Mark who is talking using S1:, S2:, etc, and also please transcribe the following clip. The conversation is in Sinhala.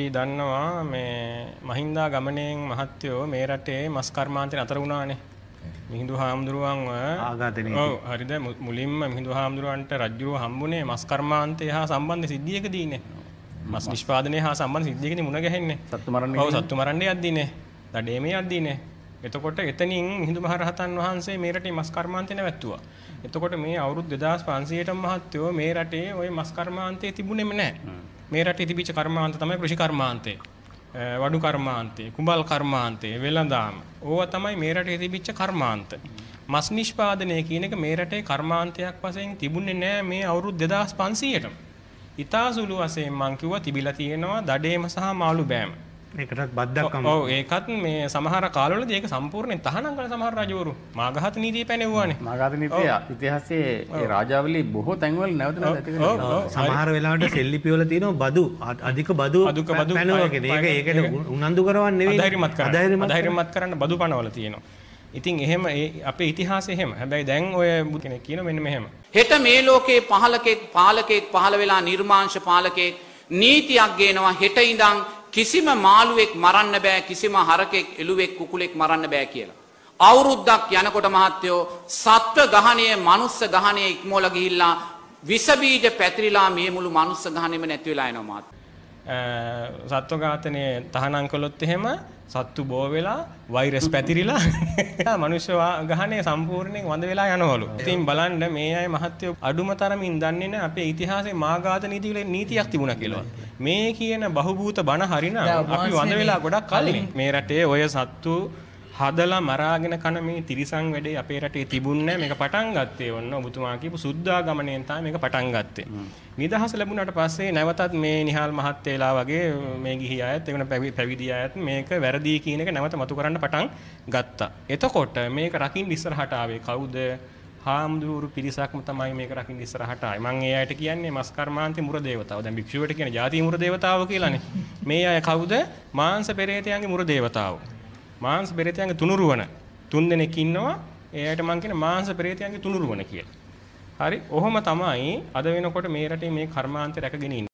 S1: දන්නවා මේ මහින්දා ගමනෙන් මහත්යෝ මේ රටේ මස් කර්මාන්තේ අතර වුණානේ. මිහිඳු හාමුදුරුවන්ව ආඝාතනයේ. ඔව් හරිද මුලින්ම මිහිඳු හාමුදුරුවන්ට රජුව හම්බුනේ මස් කර්මාන්තය හා සම්බන්ධ සිද්ධියකදීනේ. මස් නිෂ්පාදනය හා සම්බන්ධ සිද්ධියකදී මුණ ගැහෙන්නේ. සත්තු මරන්නේ. ඔව් සත්තු මරන්නේ යද්දීනේ. දඩේමේ යද්දීනේ. එතකොට එතනින් මිහිඳු මහරහතන් වහන්සේ මේ රටේ මස් කර්මාන්තේ නැවැත්තුවා. එතකොට මේ අවුරුදු 2500ටම මහත්යෝ මේ රටේ ওই මස් කර්මාන්තේ තිබුණේම නැහැ. මේ රටේ තිබිච්ච කර්මාන්ත තමයි කෘෂි කර්මාන්තේ. වඩු කර්මාන්තේ, කුඹල් කර්මාන්තේ, වෙළඳාම. ඕවා තමයි මේ රටේ තිබිච්ච කර්මාන්ත. මස් නිෂ්පාදනය කියන එක මේ රටේ කර්මාන්තයක් වශයෙන් තිබුණේ නැහැ මේ අවුරුදු 2500ටම. ඊතාසුළු වශයෙන් මං කිව්වා තිබිලා තියෙනවා දඩේම සහ මාළු බෑම. ඒකටත් බද්දක්කම. ඔව් ඒකත් මේ සමහර කාලවලදී ඒක සම්පූර්ණයෙන් තහනම් කළ සමහර රජවරු මාඝාත නීතිය පැනෙවුවානේ. මාඝාත නීතිය ඉතිහාසයේ ඒ රාජාවලි බොහෝ තැන්වල නැවත නැවත ඇති වෙනවා. සමහර වෙලාවට සෙල්ලිපි වල තියෙනවා බදු අධික බදු පැනවගෙන. ඒකට උනන්දු කරවන්නේ නෙවෙයි. අධෛර්යමත් කරන්න බදු පනවල තියෙනවා. ඉතින් එහෙම අපේ ඉතිහාසය එහෙම. හැබැයි දැන් ඔය කෙනෙක් කියන මෙන්න මෙහෙම.
S2: හෙට මේ ලෝකේ පාලකෙක් පහළ වෙලා නිර්මාංශ පාලකෙක් නීතියක් ගේනවා හෙට ඉඳන් කිසිම මාළුවෙක් මරන්න බෑ කිසිම හරකෙක් එළුවෙක් කුකුලෙක් මරන්න බෑ කියලා. අවුරුද්දක් යනකොට මහත්තයෝ සත්ව ගහණය මනුස්ස ගහණය ඉක්මවලා ගිහිල්ලා විස බීජ පැතිරිලා මේ මුළු මනුස්ස ගහණයම නැති වෙලා යනවා මහත්තයෝ.
S1: සත්ව ඝාතනයේ තහනම් කළොත් එහෙම සත්තු බෝ වෙලා වෛරස් පැතිරිලා මනුෂ්‍ය ගහණය සම්පූර්ණයෙන් වඳ වෙලා යනවලු. ඉතින් බලන්න මේ අය මහත්යෝ අඩුම තරමින් දන්නේ නැහැ අපේ ඉතිහාසයේ මාඝාත නීතියක් තිබුණා කියලා. මේ කියන බහුභූත බණ හරිනම් අපි වඳ වෙලා ගොඩක් කලින් මේ රටේ ඔය සත්තු හදලා මරාගෙන කන මේ තිරිසන් වැඩේ අපේ රටේ තිබුණේ මේක පටන් ගත්තේ ඔන්න ඔබතුමා කියපු සුද්ධා ගමනෙන් තමයි මේක පටන් ගත්තේ. නිදහස ලැබුණාට පස්සේ නැවතත් මේ නිහාල් මහත්තයලා වගේ මේ ගිහි අයත් ඒකන පැවිදි අයත් මේක වැරදි කියන එක නැවත මතු කරන්න පටන් ගත්තා. එතකොට මේක රකින්න ඉස්සරහට ආවේ කවුද? හාමුදුරු පිරිසක්ම තමයි මේක රකින්න ඉස්සරහට ආවේ. මම ඒ අයට කියන්නේ මස් කර්මාන්තේ මුර දේවතාව. දැන් භික්ෂුවට කියන්නේ ජාති මුර දේවතාව කියලානේ. මේ අය කවුද? මාංශ පෙරේතයන්ගේ මුර දේවතාව. මාංශ පෙරේතයන්ගේ තුනුරුවන 3 දෙනෙක් ඉන්නවා. ඒ අයට මම කියන්නේ මාංශ පෙරේතයන්ගේ තුනුරුවන කියලා. හරි. ඔහොම තමයි අද වෙනකොට මේ රටේ මේ කර්මාන්තය රැකගෙන ඉන්නේ.